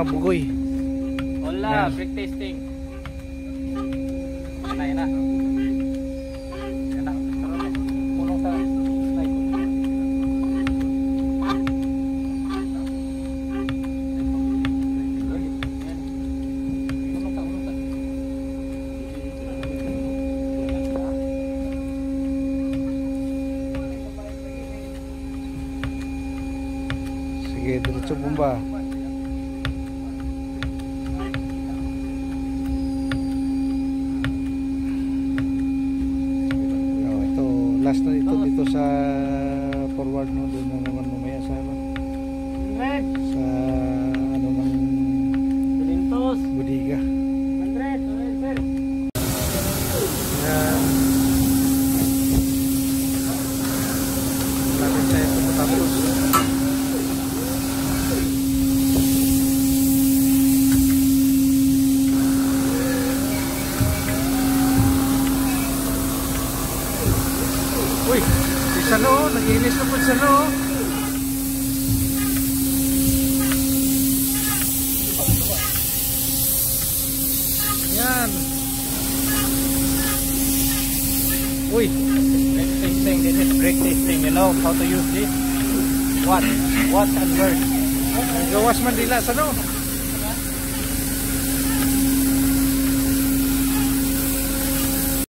bugoy. Hola, break tasting. Yan na. Yan na. Punong sa slide. Sige, diretso bomba. Last na ito dito sa forward no, doon na naman mamaya sa sa ano ng Pilintos Budiga. 100 sir. Lapit sa ito matapos. Uy, si Sano, nag-inis na po si Sano. Yan. Uy, Brake tasting, this is brake tasting. You know how to use this? What and where? gawas Mandila, Sano.